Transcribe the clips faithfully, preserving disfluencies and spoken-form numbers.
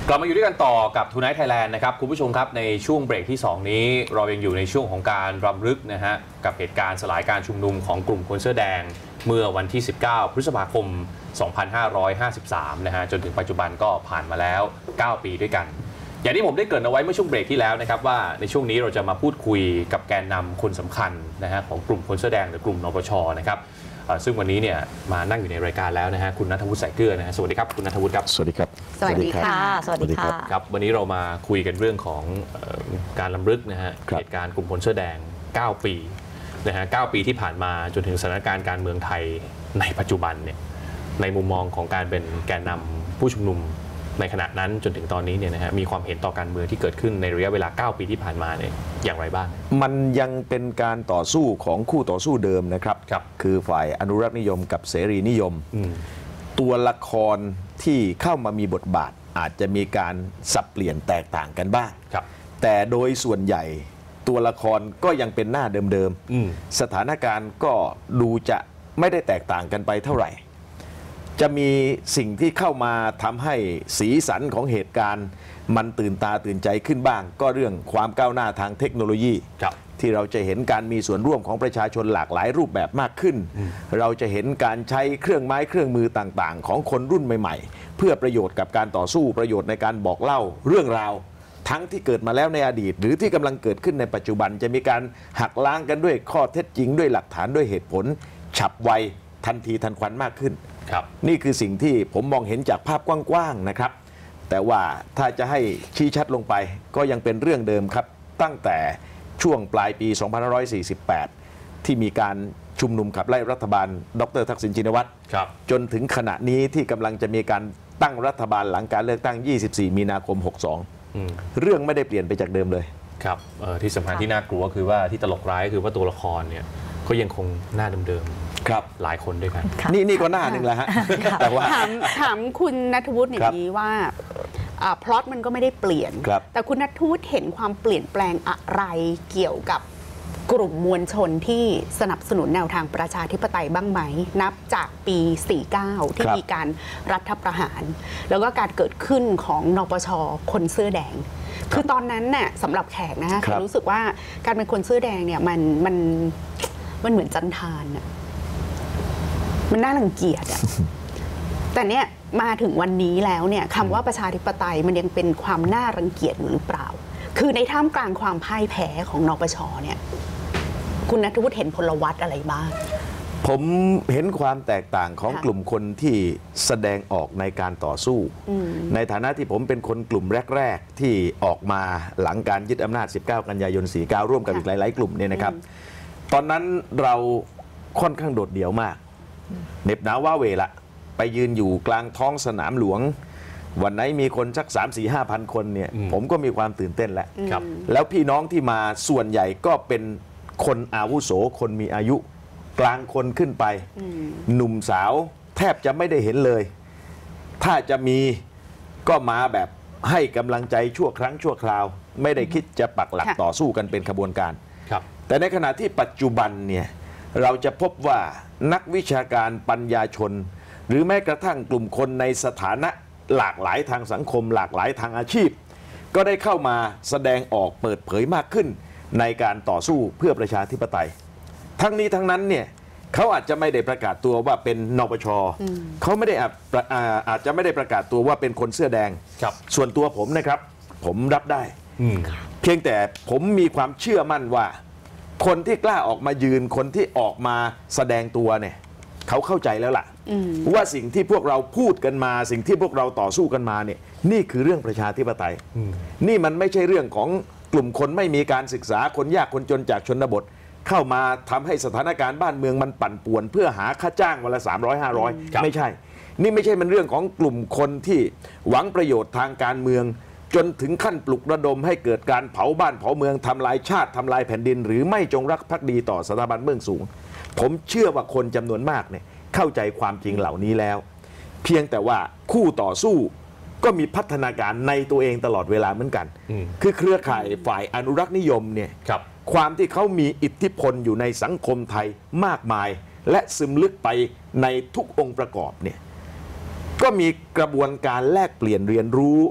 กลับมาอยู่ด้วยกันต่อกับ Tonight Thailand นะครับคุณผู้ชมครับในช่วงเบรกที่สองนี้เรายังอยู่ในช่วงของการรำลึกนะฮะกับเหตุการณ์สลายการชุมนุมของกลุ่มคนเสื้อแดงเมื่อวันที่สิบเก้าพฤษภาคมสองพันห้าร้อยห้าสิบสามนะฮะจนถึงปัจจุบันก็ผ่านมาแล้วเก้าปีด้วยกันอย่างที่ผมได้เกริ่นเอาไว้เมื่อช่วงเบรกที่แล้วนะครับว่าในช่วงนี้เราจะมาพูดคุยกับแกนนำคนสำคัญนะฮะของกลุ่มคนเสื้อแดงหรือกลุ่มนปช.นะครับซึ่งวันนี้เนี่ยมานั่งอยู่ในรายการแล้วนะฮะคุณณัฐวุฒิ สายเกลือนะฮะสวัสดีครับคุณณัฐวุฒิครับสวัสดีครับสวัสดีค่ะสวัสดีค่ะครับวันนี้เรามาคุยกันเรื่องของการรำลึกนะฮะเหตุการณ์กลุ่มคนเสื้อแดงเก้าปีนะฮะเก้าปีที่ผ่านมาจนถึงสถานการณ์การเมืองไทยในปัจจุบันเนี่ยในมุมมองของการเป็นแกนนำผู้ชุมนุมในขณะนั้นจนถึงตอนนี้เนี่ยนะฮะมีความเห็นต่อการเมืองที่เกิดขึ้นในระยะเวลาเก้าปีที่ผ่านมาเนี่ยอย่างไรบ้างมันยังเป็นการต่อสู้ของคู่ต่อสู้เดิมนะครับครับคือฝ่ายอนุรักษ์นิยมกับเสรีนิยมตัวละครที่เข้ามามีบทบาทอาจจะมีการสับเปลี่ยนแตกต่างกันบ้างแต่โดยส่วนใหญ่ตัวละครก็ยังเป็นหน้าเดิมๆสถานการณ์ก็ดูจะไม่ได้แตกต่างกันไปเท่าไหร่จะมีสิ่งที่เข้ามาทำให้สีสันของเหตุการณ์มันตื่นตาตื่นใจขึ้นบ้างก็เรื่องความก้าวหน้าทางเทคโนโลยีที่เราจะเห็นการมีส่วนร่วมของประชาชนหลากหลายรูปแบบมากขึ้นเราจะเห็นการใช้เครื่องไม้เครื่องมือต่างๆของคนรุ่นใหม่ๆเพื่อประโยชน์กับการต่อสู้ประโยชน์ในการบอกเล่าเรื่องราวทั้งที่เกิดมาแล้วในอดีตหรือที่กำลังเกิดขึ้นในปัจจุบันจะมีการหักล้างกันด้วยข้อเท็จจริงด้วยหลักฐานด้วยเหตุผลฉับไวทันทีทันควันมากขึ้นนี่คือสิ่งที่ผมมองเห็นจากภาพกว้างๆนะครับแต่ว่าถ้าจะให้ชี้ชัดลงไปก็ยังเป็นเรื่องเดิมครับตั้งแต่ช่วงปลายปีสองพันห้าร้อยสี่สิบแปดที่มีการชุมนุมขับไล่รัฐบาลดร.ทักษิณชินวัตรจนถึงขณะนี้ที่กำลังจะมีการตั้งรัฐบาลหลังการเลือกตั้งยี่สิบสี่มีนาคมหกสิบสองเรื่องไม่ได้เปลี่ยนไปจากเดิมเลยครับที่สำคัญที่น่ากลัวคือว่าที่ตลกร้ายคือว่าตัวละครเนี่ยก็ยังคงหน้าเดิมๆครับหลายคนด้วยกันนี่นี่ก็หน้าหนึ่งแล้วฮะแต่ว่าถามถามคุณณัฐวุฒิอย่างนี้ว่าพล็อตมันก็ไม่ได้เปลี่ยนแต่คุณณัฐวุฒิเห็นความเปลี่ยนแปลงอะไรเกี่ยวกับกลุ่มมวลชนที่สนับสนุนแนวทางประชาธิปไตยบ้างไหมนับจากปีสี่สิบเก้าที่มีการรัฐประหารแล้วก็การเกิดขึ้นของนปช.คนเสื้อแดงคือตอนนั้นน่ะสำหรับแขกนะคะรู้สึกว่าการเป็นคนเสื้อแดงเนี่ยมันมันมันเหมือนจันทานอ่ะมันน่ารังเกียจอ่ะแต่เนี่ยมาถึงวันนี้แล้วเนี่ยคำว่าประชาธิปไตยมันยังเป็นความน่ารังเกียจอยู่หรือเปล่าคือในท่ามกลางความพ่ายแพ้ของนปช.เนี่ยคุณณัฐวุฒิเห็นพลวัตอะไรบ้างผมเห็นความแตกต่างของกลุ่มคนที่แสดงออกในการต่อสู้ในฐานะที่ผมเป็นคนกลุ่มแรกๆที่ออกมาหลังการยึดอำนาจสิบเก้ากันยายนสี่สิบเก้าร่วมกับอีกหลายๆกลุ่มเนี่ยนะครับตอนนั้นเราค่อนข้างโดดเดี่ยวมากเหน็บหนาวว้าเหวละไปยืนอยู่กลางท้องสนามหลวงวันไหนมีคนสัก สาม สี่ ห้า พันคนเนี่ยผมก็มีความตื่นเต้นแล้วแล้วพี่น้องที่มาส่วนใหญ่ก็เป็นคนอาวุโสคนมีอายุกลางคนขึ้นไปหนุ่มสาวแทบจะไม่ได้เห็นเลยถ้าจะมีก็มาแบบให้กำลังใจชั่วครั้งชั่วคราวไม่ได้คิดจะปักหลักต่อสู้กันเป็นขบวนการแต่ในขณะที่ปัจจุบันเนี่ยเราจะพบว่านักวิชาการปัญญาชนหรือแม้กระทั่งกลุ่มคนในสถานะหลากหลายทางสังคมหลากหลายทางอาชีพก็ได้เข้ามาแสดงออกเปิดเผยมากขึ้นในการต่อสู้เพื่อประชาธิปไตยทั้งนี้ทั้งนั้นเนี่ยเขาอาจจะไม่ได้ประกาศตัวว่าเป็นนปช.เขาไม่ได้อาจจะไม่ได้ประกาศตัวว่าเป็นคนเสื้อแดงส่วนตัวผมนะครับผมรับได้เพียงแต่ผมมีความเชื่อมั่นว่าคนที่กล้าออกมายืนคนที่ออกมาแสดงตัวเนี่ยเขาเข้าใจแล้วล่ะว่าสิ่งที่พวกเราพูดกันมาสิ่งที่พวกเราต่อสู้กันมาเนี่ยนี่คือเรื่องประชาธิปไตยนี่มันไม่ใช่เรื่องของกลุ่มคนไม่มีการศึกษาคนยากคนจนจากชนบทเข้ามาทำให้สถานการณ์บ้านเมืองมันปั่นป่วนเพื่อหาค่าจ้างวันละสามร้อยห้าร้อยไม่ใช่นี่ไม่ใช่มันเรื่องของกลุ่มคนที่หวังประโยชน์ทางการเมืองจนถึงขั้นปลุกระดมให้เกิดการเผาบ้านเผาเมืองทำลายชาติทำลายแผ่นดินหรือไม่จงรักภักดีต่อสถาบันเบื้องสูงผมเชื่อว่าคนจำนวนมากเนี่ยเข้าใจความจริงเหล่านี้แล้วเพียงแต่ว่าคู่ต่อสู้ก็มีพัฒนาการในตัวเองตลอดเวลาเหมือนกันคือเครือข่ายฝ่ายอนุรักษ์นิยมเนี่ยความที่เขามีอิทธิพลอยู่ในสังคมไทยมากมายและซึมลึกไปในทุกองค์ประกอบเนี่ยก็มีกระบวนการแลกเปลี่ยนเรียนรู้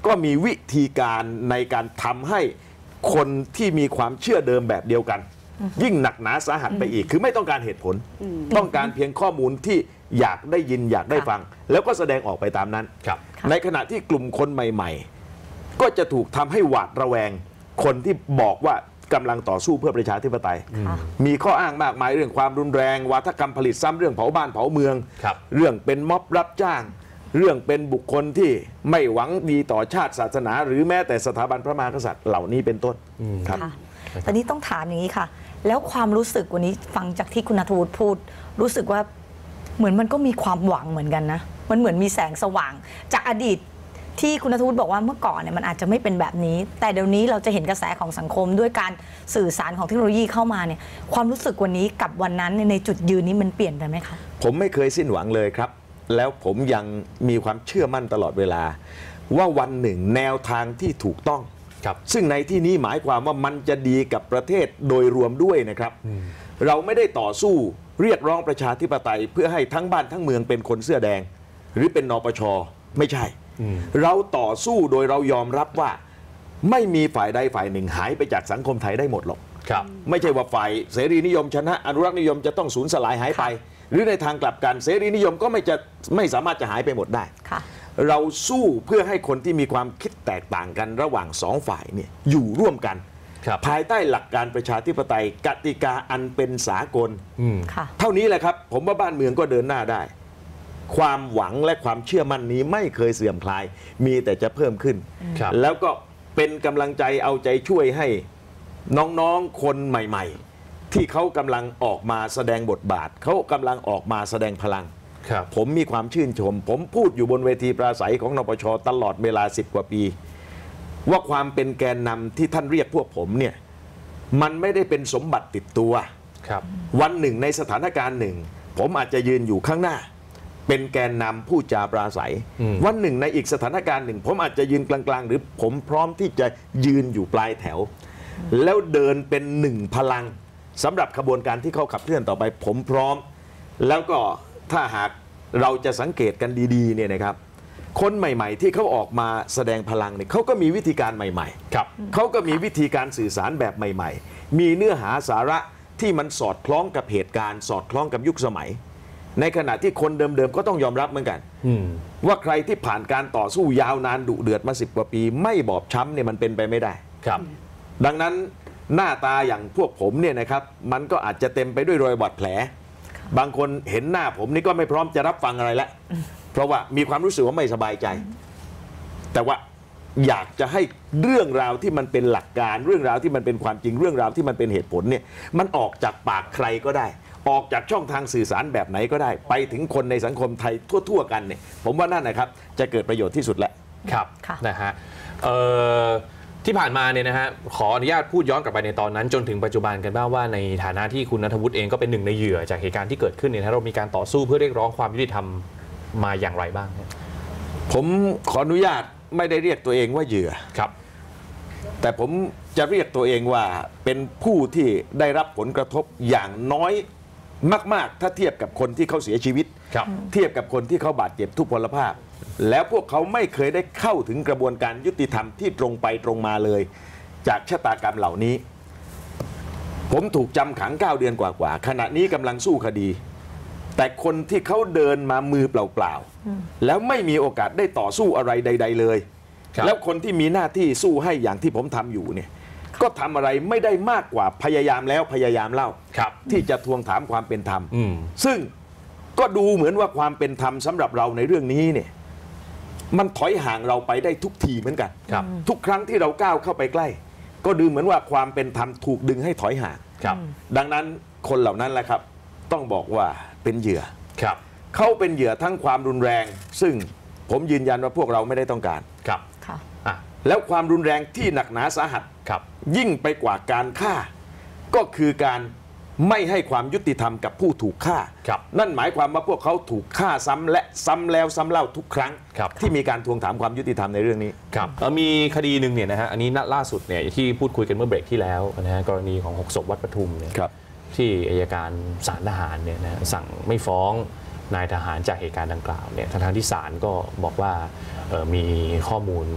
ก็มีวิธีการในการทำให้คนที่มีความเชื่อเดิมแบบเดียวกันยิ่งหนักหนาสาหัสไปอีกคือไม่ต้องการเหตุผลต้องการเพียงข้อมูลที่อยากได้ยินอยากได้ฟังแล้วก็แสดงออกไปตามนั้นในขณะที่กลุ่มคนใหม่ๆก็จะถูกทำให้หวาดระแวงคนที่บอกว่ากำลังต่อสู้เพื่อประชาธิปไตยมีข้ออ้างมากมายเรื่องความรุนแรงวาทกรรมผลิตซ้ำเรื่องเผาบ้านเผาเมืองเรื่องเป็นม็อบรับจ้างเรื่องเป็นบุคคลที่ไม่หวังดีต่อชาติศาสนาหรือแม้แต่สถาบันพระมหากษัตริย์เหล่านี้เป็นต้นครับตอนนี้ต้องถามอย่างนี้ค่ะแล้วความรู้สึกวันนี้ฟังจากที่คุณณัฐวุฒิพูดรู้สึกว่าเหมือนมันก็มีความหวังเหมือนกันนะมันเหมือนมีแสงสว่างจากอดีตที่คุณณัฐวุฒิบอกว่าเมื่อก่อนเนี่ยมันอาจจะไม่เป็นแบบนี้แต่เดี๋ยวนี้เราจะเห็นกระแสของสังคมด้วยการสื่อสารของเทคโนโลยีเข้ามาเนี่ยความรู้สึกวันนี้กับวันนั้นในจุดยืนนี้มันเปลี่ยนไปไหมคะผมไม่เคยสิ้นหวังเลยครับแล้วผมยังมีความเชื่อมั่นตลอดเวลาว่าวันหนึ่งแนวทางที่ถูกต้องซึ่งในที่นี้หมายความว่ามันจะดีกับประเทศโดยรวมด้วยนะครับเราไม่ได้ต่อสู้เรียกร้องประชาธิปไตยเพื่อให้ทั้งบ้านทั้งเมืองเป็นคนเสื้อแดงหรือเป็นนปช.ไม่ใช่เราต่อสู้โดยเรายอมรับว่าไม่มีฝ่ายใดฝ่ายหนึ่งหายไปจากสังคมไทยได้หมดหรอกไม่ใช่ว่าฝ่ายเสรีนิยมชนะอนุรักษ์นิยมจะต้องสูญสลายหายไปหรือในทางกลับกันเสรีนิยมก็ไม่จะไม่สามารถจะหายไปหมดได้เราสู้เพื่อให้คนที่มีความคิดแตกต่างกันระหว่างสองฝ่ายเนี่ยอยู่ร่วมกันภายใต้หลักการประชาธิปไตยกติกาอันเป็นสากลเท่านี้แหละครับผมว่าบ้านเมืองก็เดินหน้าได้ความหวังและความเชื่อมั่นนี้ไม่เคยเสื่อมคลายมีแต่จะเพิ่มขึ้นแล้วก็เป็นกำลังใจเอาใจช่วยให้น้องๆคนใหม่ๆที่เขากำลังออกมาแสดงบทบาทเขากำลังออกมาแสดงพลังผมมีความชื่นชมผมพูดอยู่บนเวทีปราศัยของนปช.ตลอดเวลาสิบกว่าปีว่าความเป็นแกนนำที่ท่านเรียกพวกผมเนี่ยมันไม่ได้เป็นสมบัติติดตัววันหนึ่งในสถานการณ์หนึ่งผมอาจจะยืนอยู่ข้างหน้าเป็นแกนนำผู้จาปราศัยวันหนึ่งในอีกสถานการณ์หนึ่งผมอาจจะยืนกลางๆหรือผมพร้อมที่จะยืนอยู่ปลายแถวแล้วเดินเป็นหนึ่งพลังสำหรับขบวนการที่เขาขับเคลื่อนต่อไปผมพร้อมแล้วก็ถ้าหากเราจะสังเกตกันดีๆเนี่ยนะครับคนใหม่ๆที่เขาออกมาแสดงพลังเนี่ยเขาก็มีวิธีการใหม่ๆครับเขาก็มีวิธีการสื่อสารแบบใหม่ๆมีเนื้อหาสาระที่มันสอดคล้องกับเหตุการณ์สอดคล้องกับยุคสมัยในขณะที่คนเดิมๆก็ต้องยอมรับเหมือนกันว่าใครที่ผ่านการต่อสู้ยาวนานดุเดือดมาสิบกว่าปีไม่บอบช้ำเนี่ยมันเป็นไปไม่ได้ครับดังนั้นหน้าตาอย่างพวกผมเนี่ยนะครับมันก็อาจจะเต็มไปด้วยรอยบาดแผลบางคนเห็นหน้าผมนี่ก็ไม่พร้อมจะรับฟังอะไรแล้วเพราะว่ามีความรู้สึกว่าไม่สบายใจแต่ว่าอยากจะให้เรื่องราวที่มันเป็นหลักการเรื่องราวที่มันเป็นความจริงเรื่องราวที่มันเป็นเหตุผลเนี่ยมันออกจากปากใครก็ได้ออกจากช่องทางสื่อสารแบบไหนก็ได้ไปถึงคนในสังคมไทยทั่วๆกันเนี่ยผมว่านั่นนะครับจะเกิดประโยชน์ที่สุดแหละครับนะฮะที่ผ่านมาเนี่ยนะฮะขออนุญาตพูดย้อนกลับไปในตอนนั้นจนถึงปัจจุบันกันบ้างว่าในฐานะที่คุณณัฐวุฒิเองก็เป็นหนึ่งในเหยื่อจากเหตุการณ์ที่เกิดขึ้นเนี่ยเรามีการต่อสู้เพื่อเรียกร้องความยุติธรรมมาอย่างไรบ้างผมขออนุญาตไม่ได้เรียกตัวเองว่าเหยื่อครับแต่ผมจะเรียกตัวเองว่าเป็นผู้ที่ได้รับผลกระทบอย่างน้อยมากๆถ้าเทียบกับคนที่เขาเสียชีวิตเทียบกับคนที่เขาบาดเจ็บทุพพลภาพแล้วพวกเขาไม่เคยได้เข้าถึงกระบวนการยุติธรรมที่ตรงไปตรงมาเลยจากชะตากรรมเหล่านี้ผมถูกจำขังเก้าเดือนกว่าๆขณะนี้กำลังสู้คดีแต่คนที่เขาเดินมามือเปล่าๆแล้วไม่มีโอกาสได้ต่อสู้อะไรใดๆเลยแล้วคนที่มีหน้าที่สู้ให้อย่างที่ผมทำอยู่เนี่ยก็ทำอะไรไม่ได้มากกว่าพยายามแล้วพยายามเล่าที่จะทวงถามความเป็นธรรมซึ่งก็ดูเหมือนว่าความเป็นธรรมสำหรับเราในเรื่องนี้เนี่ยมันถอยห่างเราไปได้ทุกทีเหมือนกันทุกครั้งที่เราก้าวเข้าไปใกล้ก็ดูเหมือนว่าความเป็นธรรมถูกดึงให้ถอยห่างดังนั้นคนเหล่านั้นแหละครับต้องบอกว่าเป็นเหยื่อเขาเป็นเหยื่อทั้งความรุนแรงซึ่งผมยืนยันว่าพวกเราไม่ได้ต้องการแล้วความรุนแรงที่หนักหนาสาหัสยิ่งไปกว่าการฆ่าก็คือการไม่ให้ความยุติธรรมกับผู้ถูกฆ่านั่นหมายความว่าพวกเขาถูกฆ่าซ้ำและซ้ำแล้วซ้ำเล่าทุกครั้งที่มีการทวงถามความยุติธรรมในเรื่องนี้ครับมีคดีหนึ่งเนี่ยนะฮะอันนี้ล่าสุดเนี่ยที่พูดคุยกันเมื่อเบรกที่แล้วนะฮะกรณีของหกศพวัดปทุมเนี่ยที่อัยการศาลทหารเนี่ยนะสั่งไม่ฟ้องนายทหารจากเหตุการณ์ดังกล่าวเนี่ยทางที่ศาลก็บอกว่ามีข้อมูล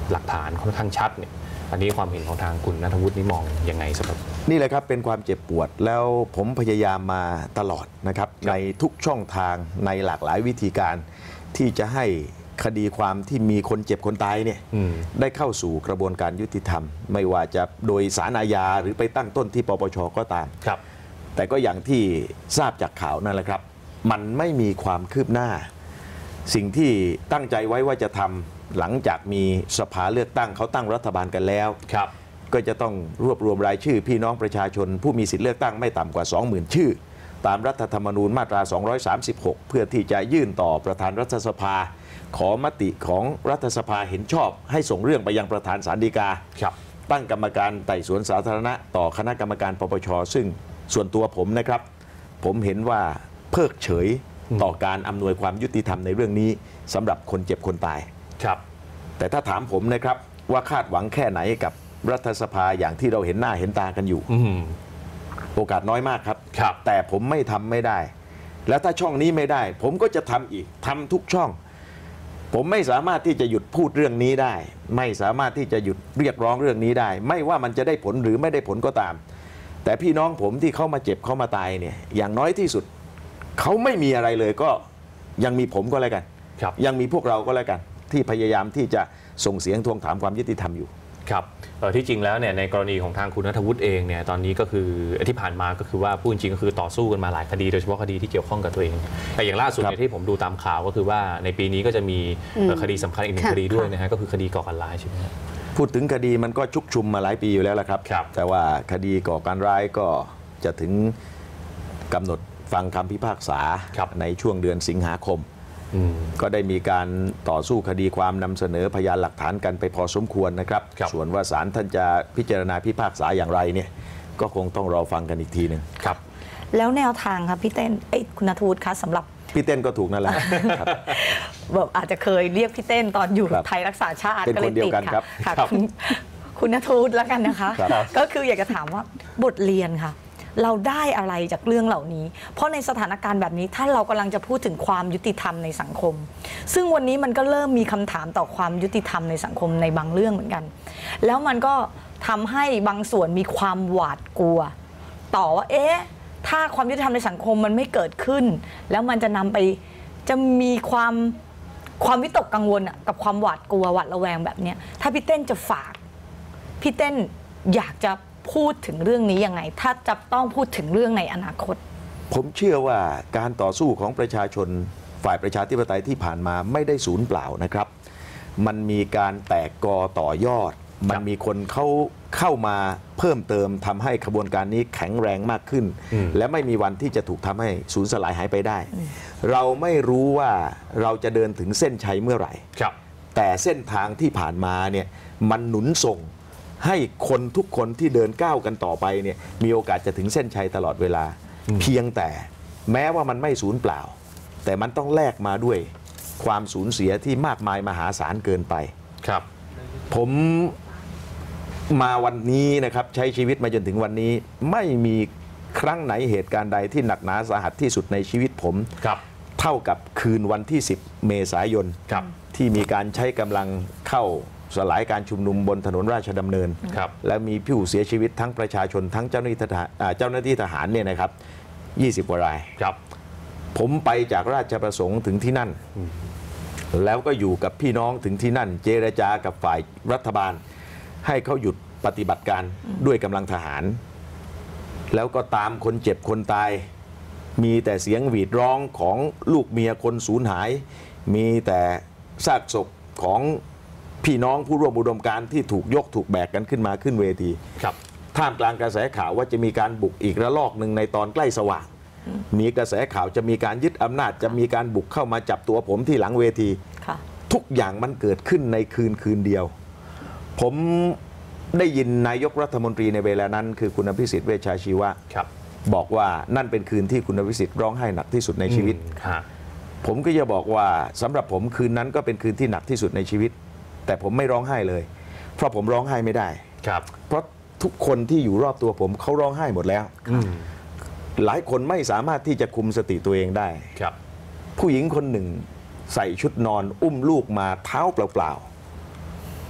หลักฐานค่อนข้างชัดเนี่ยอันนี้ความเห็นของทางคุณณัฐวุฒินี่มองยังไงสำหรับนี่แหละครับเป็นความเจ็บปวดแล้วผมพยายามมาตลอดนะครับในทุกช่องทางในหลากหลายวิธีการที่จะให้คดีความที่มีคนเจ็บคนตายเนี่ยได้เข้าสู่กระบวนการยุติธรรมไม่ว่าจะโดยศาลอาญาหรือไปตั้งต้นที่ปปชก็ตามครับแต่ก็อย่างที่ทราบจากข่าวนั่นแหละครับมันไม่มีความคืบหน้าสิ่งที่ตั้งใจไว้ว่าจะทำหลังจากมีสภาเลือกตั้งเขาตั้งรัฐบาลกันแล้วครับก็จะต้องรวบรวมรายชื่อพี่น้องประชาชนผู้มีสิทธิเลือกตั้งไม่ต่ำกว่า สองหมื่น ชื่อตามรัฐธรรมนูญมาตราสองร้อยสามสิบหกเพื่อที่จะยื่นต่อประธานรัฐสภาขอมติของรัฐสภาเห็นชอบให้ส่งเรื่องไปยังประธานศาลฎีกาตั้งกรรมการไต่สวนสาธารณะต่อคณะกรรมการปปชซึ่งส่วนตัวผมนะครับผมเห็นว่าเพิกเฉยต่อการอำนวยความยุติธรรมในเรื่องนี้สำหรับคนเจ็บคนตายครับแต่ถ้าถามผมนะครับว่าคาดหวังแค่ไหนกับรัฐสภาอย่างที่เราเห็นหน้าเห็นตากันอยู่โอกาสน้อยมากครับครับแต่ผมไม่ทำไม่ได้แล้วถ้าช่องนี้ไม่ได้ผมก็จะทำอีกทำทุกช่องผมไม่สามารถที่จะหยุดพูดเรื่องนี้ได้ไม่สามารถที่จะหยุดเรียกร้องเรื่องนี้ได้ไม่ว่ามันจะได้ผลหรือไม่ได้ผลก็ตามแต่พี่น้องผมที่เขามาเจ็บเขามาตายเนี่ยอย่างน้อยที่สุดเขาไม่มีอะไรเลยก็ยังมีผมก็แล้วกันยังมีพวกเราก็แล้วกันที่พยายามที่จะส่งเสียงทวงถามความยุติธรรมอยู่ครับที่จริงแล้วเนี่ยในกรณีของทางคุณณัฐวุฒิเองเนี่ยตอนนี้ก็คือที่ผ่านมาก็คือว่าพูดจริงก็คือต่อสู้กันมาหลายคดีโดยเฉพาะคดีที่เกี่ยวข้องกับตัวเองแต่อย่างล่าสุดเนี่ยที่ผมดูตามข่าวก็คือว่าในปีนี้ก็จะมีคดีสำคัญอีกหนึ่งคดีด้วยนะฮะก็คือคดีก่อการร้ายใช่ไหมครับพูดถึงคดีมันก็ชุกชุมมาหลายปีอยู่แล้วละครับแต่ว่าคดีก่อการร้ายก็จะถึงกำหนดฟังคำพิพากษาในช่วงเดือนสิงหาคมก็ได้มีการต่อสู้คดีความนำเสนอพยานหลักฐานกันไปพอสมควรนะครับส่วนว่าศาลท่านจะพิจารณาพิพากษาอย่างไรเนี่ยก็คงต้องรอฟังกันอีกทีหนึ่งครับแล้วแนวทางครับพี่เต้นไอ้คุณณัฐวุฒิคะสำหรับพี่เต้นก็ถูกนั่นแหละแบบอาจจะเคยเรียกพี่เต้นตอนอยู่ไทยรักษาชาติก็เลยติดค่ะคุณคุณณัฐวุฒิแล้วกันนะคะก็คืออยากจะถามว่าบทเรียนค่ะเราได้อะไรจากเรื่องเหล่านี้เพราะในสถานการณ์แบบนี้ถ้าเรากำลังจะพูดถึงความยุติธรรมในสังคมซึ่งวันนี้มันก็เริ่มมีคำถามต่อความยุติธรรมในสังคมในบางเรื่องเหมือนกันแล้วมันก็ทำให้บางส่วนมีความหวาดกลัวต่อว่าเอ๊ะถ้าความยุติธรรมในสังคมมันไม่เกิดขึ้นแล้วมันจะนำไปจะมีความความวิตกกังวลกับความหวาดกลัวหวาดระแวงแบบนี้ถ้าพี่เต้นจะฝากพี่เต้นอยากจะพูดถึงเรื่องนี้ยังไงถ้าจะต้องพูดถึงเรื่องในอนาคตผมเชื่อว่าการต่อสู้ของประชาชนฝ่ายประชาธิปไตยที่ผ่านมาไม่ได้สูญเปล่านะครับมันมีการแตกกอต่อยอดมันมีคนเข้าเข้ามาเพิ่มเติมทำให้ขบวนการนี้แข็งแรงมากขึ้นและไม่มีวันที่จะถูกทำให้สูญสลายหายไปได้เราไม่รู้ว่าเราจะเดินถึงเส้นชัยเมื่อไหร่แต่เส้นทางที่ผ่านมาเนี่ยมันหนุนส่งให้คนทุกคนที่เดินก้าวกันต่อไปเนี่ยมีโอกาสจะถึงเส้นชัยตลอดเวลาเพียงแต่แม้ว่ามันไม่สูญเปล่าแต่มันต้องแลกมาด้วยความสูญเสียที่มากมายมหาศาลเกินไปครับผมมาวันนี้นะครับใช้ชีวิตมาจนถึงวันนี้ไม่มีครั้งไหนเหตุการณ์ใดที่หนักหนาสาหัสที่สุดในชีวิตผมเท่ากับคืนวันที่สิบเมษายนที่มีการใช้กำลังเข้าสลายการชุมนุมบนถนนราชดำเนินและมีผู้เสียชีวิตทั้งประชาชนทั้งเจ้าหน้าที่ทหารเจ้าหน้าที่ทหารเนี่ยนะครับยี่สิบกว่ารายผมไปจากราชประสงค์ถึงที่นั่นแล้วก็อยู่กับพี่น้องถึงที่นั่นเจรจากับฝ่ายรัฐบาลให้เขาหยุดปฏิบัติการด้วยกำลังทหารแล้วก็ตามคนเจ็บคนตายมีแต่เสียงหวีดร้องของลูกเมียคนสูญหายมีแต่ซากศพของพี่น้องผู้ร่วมอุดมการณ์ที่ถูกยกถูกแบกกันขึ้นมาขึ้นเวทีท่ามกลางกระแสข่าวว่าจะมีการบุกอีกระลอกหนึ่งในตอนใกล้สว่างมีกระแสข่าวจะมีการยึดอำนาจจะมีการบุกเข้ามาจับตัวผมที่หลังเวทีทุกอย่างมันเกิดขึ้นในคืนคืนเดียวผมได้ยินนายกรัฐมนตรีในเวลานั้นคือคุณอภิสิทธิ์เวชชาชีวะบอกว่านั่นเป็นคืนที่คุณอภิสิทธิ์ร้องไห้หนักที่สุดในชีวิตผมก็จะบอกว่าสำหรับผมคืนนั้นก็เป็นคืนที่หนักที่สุดในชีวิตแต่ผมไม่ร้องไห้เลยเพราะผมร้องไห้ไม่ได้เพราะทุกคนที่อยู่รอบตัวผมเขาร้องไห้หมดแล้วหลายคนไม่สามารถที่จะคุมสติตัวเองได้ผู้หญิงคนหนึ่งใส่ชุดนอนอุ้มลูกมาเท้าเปล่าๆ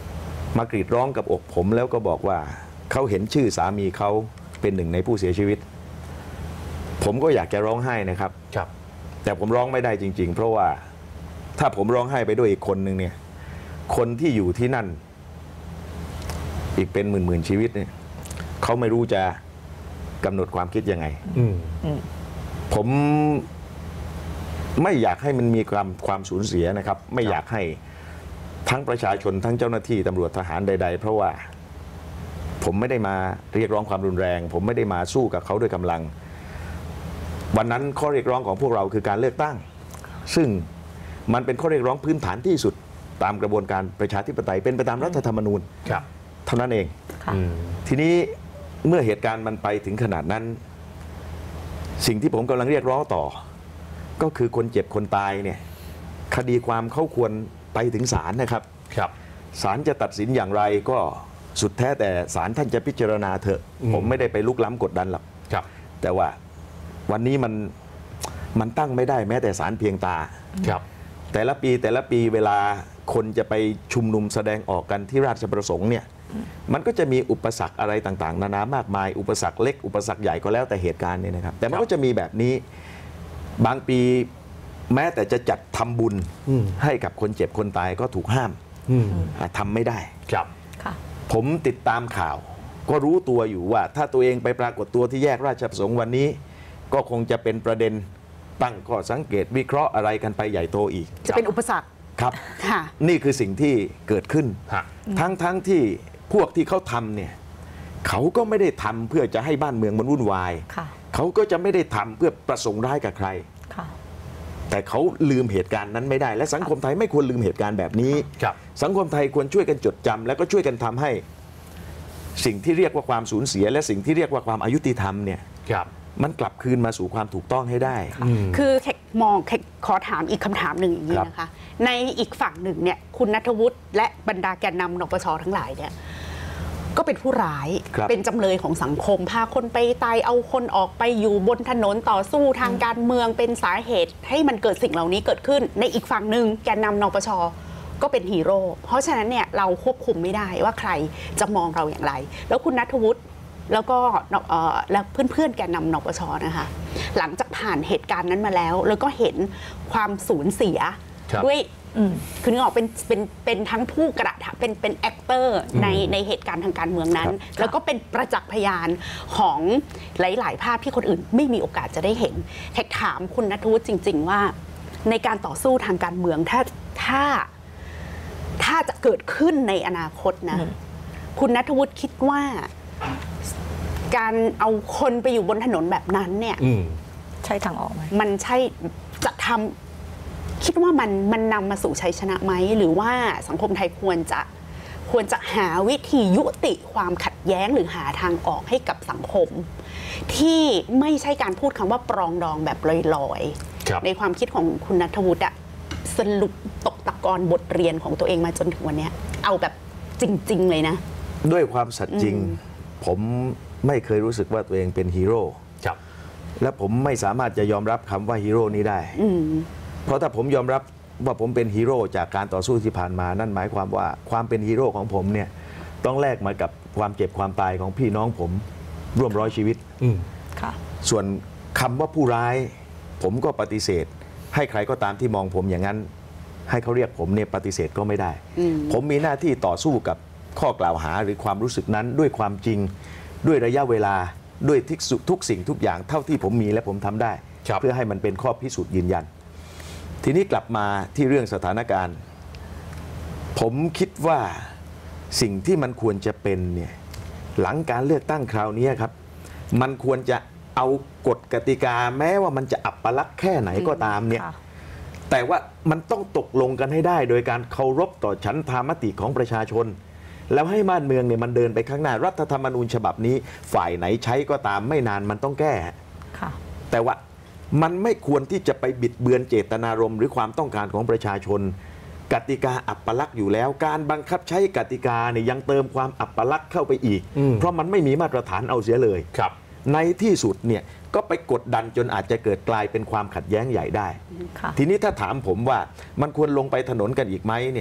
มากรีดร้องกับอกผมแล้วก็บอกว่าเขาเห็นชื่อสามีเขาเป็นหนึ่งในผู้เสียชีวิตผมก็อยากจะร้องไห้นะครับครับแต่ผมร้องไม่ได้จริงๆเพราะว่าถ้าผมร้องไห้ไปด้วยอีกคนหนึ่งเนี่ยคนที่อยู่ที่นั่นอีกเป็นหมื่นๆชีวิตเนี่ยเขาไม่รู้จะกำหนดความคิดยังไงผมไม่อยากให้มันมีความความสูญเสียนะครับไม่อยากให้ทั้งประชาชนทั้งเจ้าหน้าที่ตำรวจทหารใดๆเพราะว่าผมไม่ได้มาเรียกร้องความรุนแรงผมไม่ได้มาสู้กับเขาด้วยกำลังวันนั้นข้อเรียกร้องของพวกเราคือการเลือกตั้งซึ่งมันเป็นข้อเรียกร้องพื้นฐานที่สุดตามกระบวนการประชาธิปไตยเป็นไปตามรัฐธรรมนูญเท่านั้นเองทีนี้เมื่อเหตุการณ์มันไปถึงขนาดนั้นสิ่งที่ผมกำลังเรียกร้องต่อก็คือคนเจ็บคนตายเนี่ยคดีความเขาควรไปถึงศาลนะครับครับศาลจะตัดสินอย่างไรก็สุดแท้แต่ศาลท่านจะพิจารณาเถอะผมไม่ได้ไปลุกล้ำกดดันหรอกแต่ว่าวันนี้มันมันตั้งไม่ได้แม้แต่ศาลเพียงตาครับแต่ละปีแต่ละปีเวลาคนจะไปชุมนุมแสดงออกกันที่ราชประสงค์เนี่ยมันก็จะมีอุปสรรคอะไรต่างๆนานามากมายอุปสรรคเล็กอุปสรรคใหญ่ก็แล้วแต่เหตุการณ์เนี่ยนะครับแต่มันก็จะมีแบบนี้บางปีแม้แต่จะจัดทำบุญให้กับคนเจ็บคนตายก็ถูกห้ามทำไม่ได้ครับผมติดตามข่าวก็รู้ตัวอยู่ว่าถ้าตัวเองไปปรากฏตัวที่แยกราชประสงค์วันนี้ก็คงจะเป็นประเด็นตั้งข้อสังเกตวิเคราะห์อะไรกันไปใหญ่โตอีกจะเป็นอุปสรรคครับนี่คือสิ่งที่เกิดขึ้นทั้งทั้งที่พวกที่เขาทำเนี่ยเขาก็ไม่ได้ทำเพื่อจะให้บ้านเมืองมันวุ่นวายเขาก็จะไม่ได้ทำเพื่อประสงค์ร้ายกับใครแต่เขาลืมเหตุการณ์นั้นไม่ได้และสังคมไทยไม่ควรลืมเหตุการณ์แบบนี้สังคมไทยควรช่วยกันจดจำแล้วก็ช่วยกันทำให้สิ่งที่เรียกว่าความสูญเสียและสิ่งที่เรียกว่าความอายุติธรรมเนี่ยมันกลับคืนมาสู่ความถูกต้องให้ได้คือแขกมองแขกขอถามอีกคำถามหนึ่งอย่างนี้นะคะในอีกฝั่งหนึ่งเนี่ยคุณณัฐวุฒิและบรรดาแกนนำนปช.ทั้งหลายเนี่ยก็เป็นผู้ร้ายเป็นจำเลยของสังคมพาคนไปตายเอาคนออกไปอยู่บนถนนต่อสู้ทางการเมืองเป็นสาเหตุให้มันเกิดสิ่งเหล่านี้เกิดขึ้นในอีกฝั่งหนึ่งแกนนำนปช.ก็เป็นฮีโร่เพราะฉะนั้นเนี่ยเราควบคุมไม่ได้ว่าใครจะมองเราอย่างไรแล้วคุณณัฐวุฒิแล้วก็แล้วเพื่อนๆแกนนำนปช.นะคะหลังจากผ่านเหตุการณ์นั้นมาแล้วแล้วก็เห็นความสูญเสียด้วยคือนึกออกเป็นเป็นเป็นทั้งผู้กระทำเป็นเป็นแอคเตอร์ในในเหตุการณ์ทางการเมืองนั้นแล้วก็เป็นประจักษ์พยานของหลายๆภาพที่คนอื่นไม่มีโอกาสจะได้เห็นแขกถามคุณณัฐวุฒิจริงๆว่าในการต่อสู้ทางการเมืองถ้าถ้าถ้าจะเกิดขึ้นในอนาคตนะคุณณัฐวุฒิคิดว่าการเอาคนไปอยู่บนถนนแบบนั้นเนี่ยใช่ทางออกไหมมันใช่จะทำคิดว่ามันมันนำมาสู่ชัยชนะไหมหรือว่าสังคมไทยควรจะควรจะหาวิธียุติความขัดแย้งหรือหาทางออกให้กับสังคมที่ไม่ใช่การพูดคำว่าปรองดองแบบลอยๆในความคิดของคุณณัฐวุฒิอะสรุปตกตะกอนบทเรียนของตัวเองมาจนถึงวันนี้เอาแบบจริงๆเลยนะด้วยความสัตย์จริงผมไม่เคยรู้สึกว่าตัวเองเป็นฮีโร่และผมไม่สามารถจะยอมรับคำว่าฮีโร่นี้ได้เพราะถ้าผมยอมรับว่าผมเป็นฮีโร่จากการต่อสู้ที่ผ่านมานั่นหมายความว่าความเป็นฮีโร่ของผมเนี่ยต้องแลกมากับความเจ็บความตายของพี่น้องผมร่วมร้อยชีวิตส่วนคำว่าผู้ร้ายผมก็ปฏิเสธให้ใครก็ตามที่มองผมอย่างนั้นให้เขาเรียกผมเนี่ยปฏิเสธก็ไม่ได้ผมมีหน้าที่ต่อสู้กับข้อกล่าวหาหรือความรู้สึกนั้นด้วยความจริงด้วยระยะเวลาด้วยทุกสิ่งทุกอย่างเท่าที่ผมมีและผมทำได้เพื่อให้มันเป็นข้อพิสูจน์ยืนยันทีนี้กลับมาที่เรื่องสถานการณ์ผมคิดว่าสิ่งที่มันควรจะเป็นเนี่ยหลังการเลือกตั้งคราวนี้ครับมันควรจะเอากฎกติกาแม้ว่ามันจะอัปลักษณ์แค่ไหนก็ตามเนี่ยแต่ว่ามันต้องตกลงกันให้ได้โดยการเคารพต่อฉันทามติของประชาชนแล้วให้บ้านเมืองเนี่ยมันเดินไปข้างหน้ารัฐธรรมนูญฉบับนี้ฝ่ายไหนใช้ก็ตามไม่นานมันต้องแก้แต่ว่ามันไม่ควรที่จะไปบิดเบือนเจตนารมณ์หรือความต้องการของประชาชนกติกาอัปลักษณ์อยู่แล้วการบังคับใช้กติกาเนี่ยยังเติมความอัปลักษณ์เข้าไปอีกเพราะมันไม่มีมาตรฐานเอาเสียเลยในที่สุดเนี่ยก็ไปกดดันจนอาจจะเกิดกลายเป็นความขัดแย้งใหญ่ได้ทีนี้ถ้าถามผมว่ามันควรลงไปถนนกันอีกไหมเนี่ย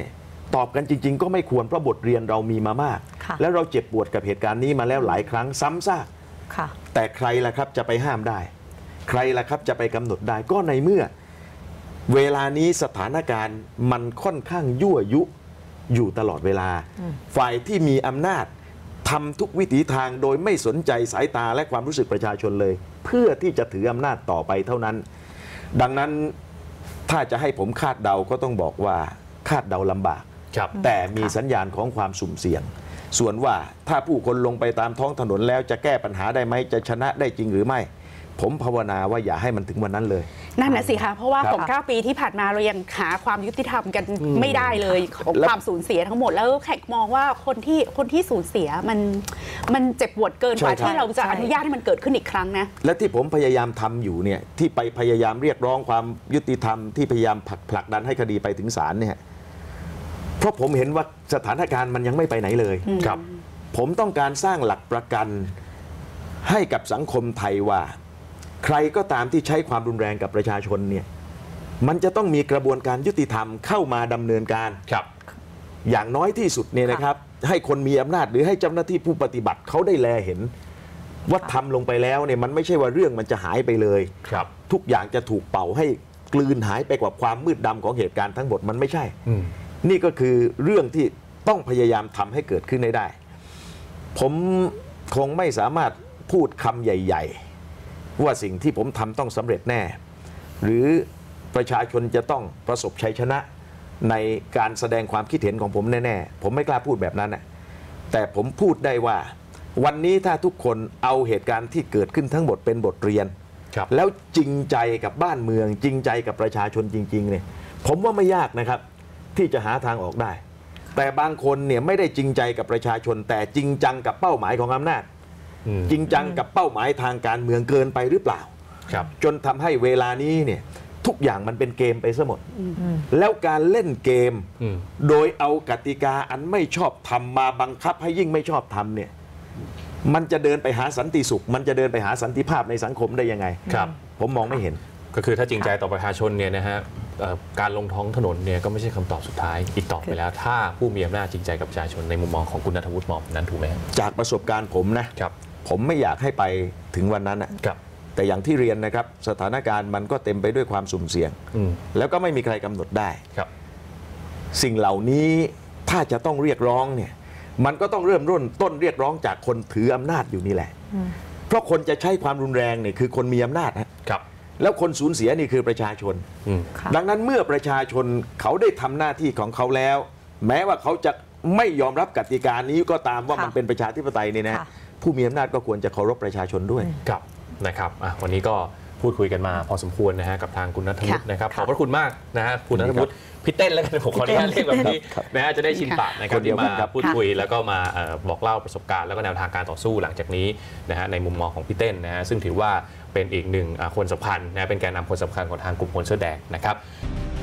ตอบกันจริงๆก็ไม่ควรเพราะบทเรียนเรามีมามากค่ะแล้วเราเจ็บปวดกับเหตุการณ์นี้มาแล้วหลายครั้งซ้ำซากค่ะแต่ใครล่ะครับจะไปห้ามได้ ใครล่ะครับจะไปกำหนดได้ก็ในเมื่อ เวลานี้สถานการณ์มันค่อนข้างยั่วยุอยู่ตลอดเวลา ฝ่ายที่มีอำนาจทำทุกวิถีทางโดยไม่สนใจสายตาและความรู้สึกประชาชนเลย เพื่อที่จะถืออำนาจต่อไปเท่านั้น ดังนั้นถ้าจะให้ผมคาดเดาก็ต้องบอกว่าคาดเดาลำบากครับแต่มีสัญญาณของความสุ่มเสี่ยง ส่วนว่าถ้าผู้คนลงไปตามท้องถนนแล้วจะแก้ปัญหาได้ไหมจะชนะได้จริงหรือไม่ ผมภาวนาว่าอย่าให้มันถึงวันนั้นเลยนั่นนะสิคะเพราะว่าครับของเก้าปีที่ผ่านมาเรายังหาความยุติธรรมกันไม่ได้เลยของแล้วความสูญเสียทั้งหมดแล้วแขกมองว่าคนที่คนที่สูญเสียมันมันเจ็บปวดเกินกว่าใช่ครับที่เราจะใช่อนุญาตให้มันเกิดขึ้นอีกครั้งนะและที่ผมพยายามทำอยู่เนี่ยที่ไปพยายามเรียกร้องความยุติธรรมที่พยายามผลักผลักดันให้คดีไปถึงศาลเนี่ยเพราะผมเห็นว่าสถานการณ์มันยังไม่ไปไหนเลยครับผมต้องการสร้างหลักประกันให้กับสังคมไทยว่า ใครก็ตามที่ใช้ความรุนแรงกับประชาชนเนี่ยมันจะต้องมีกระบวนการยุติธรรมเข้ามาดำเนินการครับอย่างน้อยที่สุดเนี่ยนะครับ ให้คนมีอำนาจหรือให้เจ้าหน้าที่ผู้ปฏิบัติเขาได้แลเห็นว่าทำลงไปแล้วเนี่ยมันไม่ใช่ว่าเรื่องมันจะหายไปเลยครับทุกอย่างจะถูกเป่าให้กลืนหายไปกว่าความมืดดำของเหตุการณ์ทั้งหมดมันไม่ใช่อืมนี่ก็คือเรื่องที่ต้องพยายามทำให้เกิดขึ้นได้ ผมคงไม่สามารถพูดคำใหญ่ ๆ ว่าสิ่งที่ผมทำต้องสำเร็จแน่ หรือประชาชนจะต้องประสบชัยชนะในการแสดงความคิดเห็นของผมแน่ๆผมไม่กล้าพูดแบบนั้นนะแต่ผมพูดได้ว่า วันนี้ถ้าทุกคนเอาเหตุการณ์ที่เกิดขึ้นทั้งหมดเป็นบทเรียนครับแล้วจริงใจกับบ้านเมือง จริงใจกับประชาชนจริงๆเนี่ยผมว่าไม่ยากนะครับที่จะหาทางออกได้ แต่บางคนเนี่ยไม่ได้จริงใจกับประชาชน แต่จริงจังกับเป้าหมายของอำนาจอืมจริงจังกับเป้าหมายทางการเมืองเกินไปหรือเปล่าครับจนทำให้เวลานี้เนี่ยทุกอย่างมันเป็นเกมไปซะหมด แล้วการเล่นเกมอืมโดยเอากติกาอันไม่ชอบทำมาบังคับให้ยิ่งไม่ชอบทำเนี่ยมันจะเดินไปหาสันติสุข มันจะเดินไปหาสันติภาพในสังคมได้ยังไงครับผมมองไม่เห็นก็คือถ้าจริงใจต่อประชาชนเนี่ยนะฮะเอ่อการลงท้องถนนเนี่ยก็ไม่ใช่คำตอบสุดท้ายอีกต่อไปแล้ว ถ้าผู้มีอำนาจจริงใจกับประชาชนในมุมมองของคุณณัฐวุฒิมองแบบนั้นถูกไหมครับจากประสบการณ์ผมนะครับ ผมไม่อยากให้ไปถึงวันนั้นนะครับ แต่อย่างที่เรียนนะครับสถานการณ์มันก็เต็มไปด้วยความสุ่มเสี่ยงอืมแล้วก็ไม่มีใครกำหนดได้ครับสิ่งเหล่านี้ถ้าจะต้องเรียกร้องเนี่ยมันก็ต้องเริ่มต้นต้นเรียกร้องจากคนถืออำนาจอยู่นี่แหละ เพราะคนจะใช้ความรุนแรงเนี่ยคือคนมีอำนาจนะครับ แล้วคนสูญเสียนี่คือประชาชนอืมค่ะดังนั้นเมื่อประชาชนเขาได้ทำหน้าที่ของเขาแล้ว แม้ว่าเขาจะไม่ยอมรับกติกานี้ก็ตามว่าค่ะมันเป็นประชาธิปไตยเนี่ยนะค่ะผู้มีอำนาจก็ควรจะเคารพประชาชนด้วยครับนะครับอ่ะวันนี้ก็พูดคุยกันมาพอสมควรนะฮะกับทางคุณณัฐวุฒิค่ะนะครับขค่ะอบพระคุณมากนะฮะคุณณัฐวุฒิพี่เต้นแล้วกันผมขออนุญาตเรียกแบบนี้ครับนะฮะจะได้ชินปากนะครับคนเดียที่วกัมานครับพูดคุยแล้วก็มาเอ่อบอกเล่าประสบการณ์แล้วก็แนวทางการต่อสู้หลังจากนี้นะฮะในมุมมองของพี่เต้นนะฮะซึ่งถือว่าเป็นอีกหนึ่งอ่าคนสำคัญนะเป็นแกนนำคนสำคัญของทางกลุ่มคนเสื้อแดงนะครับ